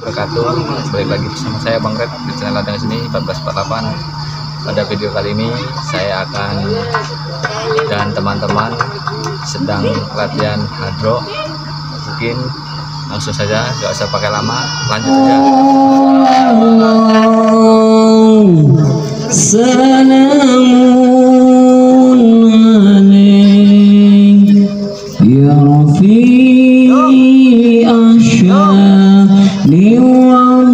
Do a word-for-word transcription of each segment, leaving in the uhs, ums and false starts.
wabarakatuh. Balik lagi bersama saya Bang Red di channel Ladang Seni empat belas empat puluh delapan. Pada video kali ini saya akan dan teman-teman sedang latihan hadro. Mungkin langsung saja, nggak usah pakai lama, lanjut aja. Salamun alaik ya Rafi asyani wa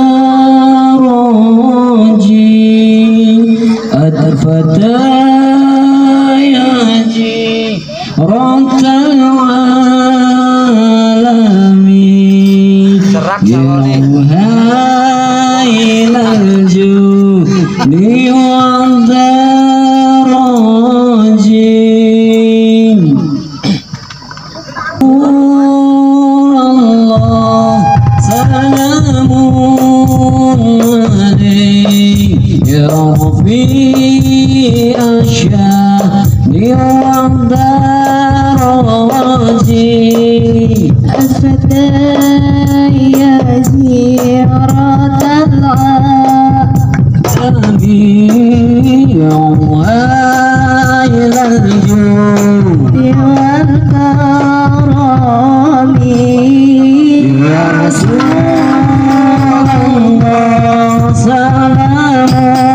daraji adfata yaji rotal alami ya muhailal judi wa daraji Allah salamun alaik ya Rabbi asyani wa daraji الفتى يا زيارة العالمين إلى الجود والكرم يا رسول الله سلام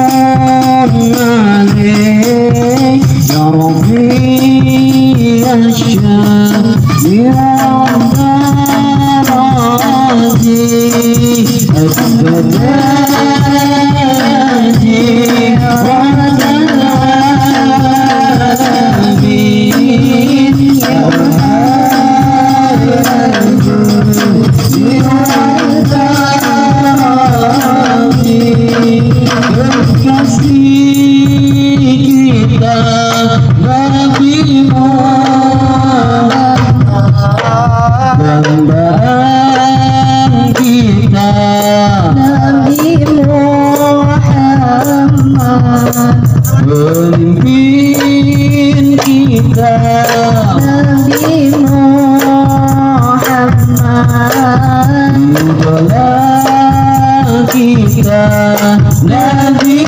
عليك يا ربي الشافي يا pemimpin kita Nabi Muhammad, idola kita Nabi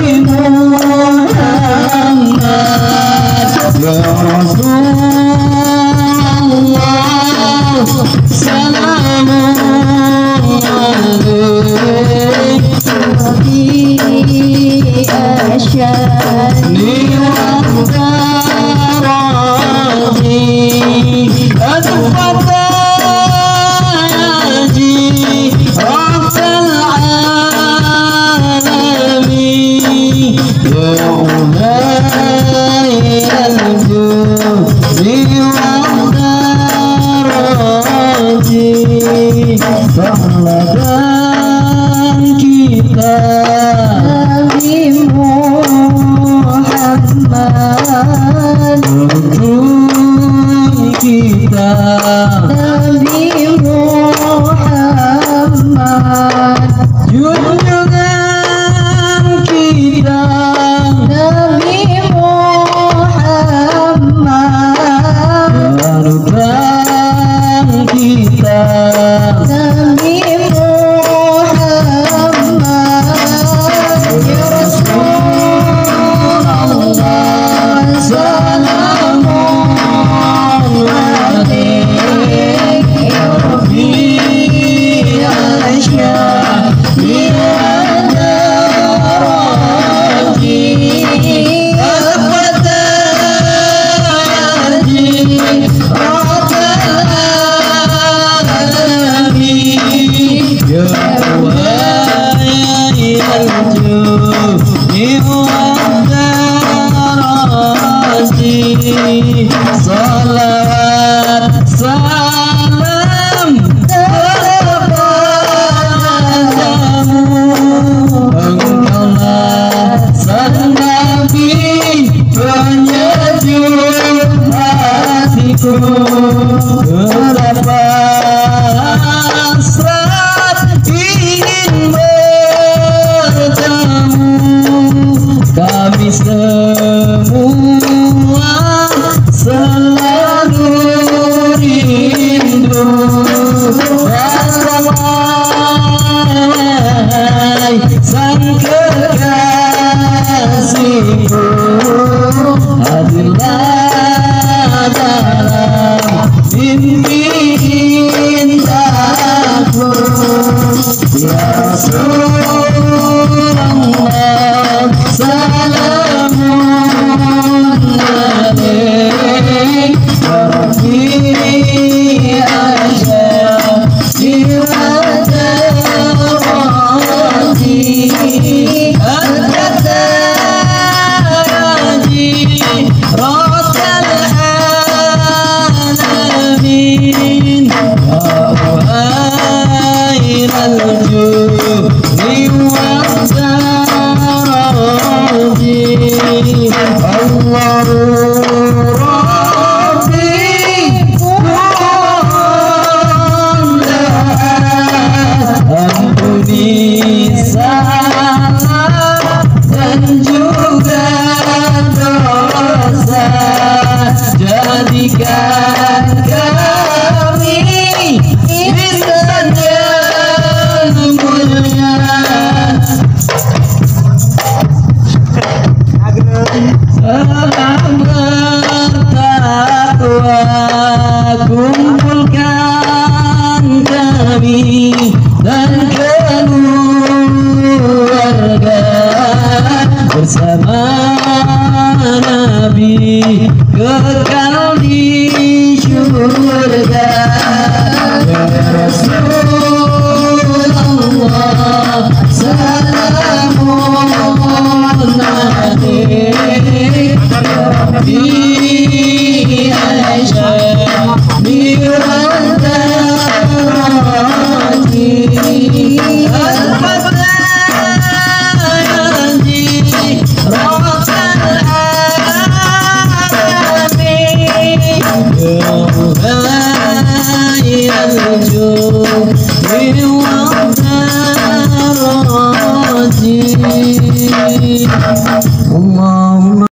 Muhammad ya Rasulullah salamun alaik Rabbi asyani Pahlawan kita Nabi Muhammad, untuk kita Nabi Muhammad, junjungan kita Nabi Muhammad, panutan kita Nabi Muhammad, ya Rasulullah salamun alaik ya Rabbi asyani wa daraji al-fatah salawat salam kepadamu engkaulah sang Nabi penyejuk hatiku berapa hasrat ingin bertemu kami semua selalu rindu Ya Rasulullah, salamun alaik, ya Rabbi asyaf siwadarati, al-kataji rasul alamin, ya uhair al-juri wa-zaraji, Allahu ampuni salah dan juga dosa, jadikan kami insan yang mulia. Salam bertakwa kumpulkan kami dan keluarga bersama Nabi kekal di surga. Ya Rasulullah, salamun alaik, Rabbi asyaf biwadarati, al-fataji rasul alamin, ya uhair al-juri wa-zaraji.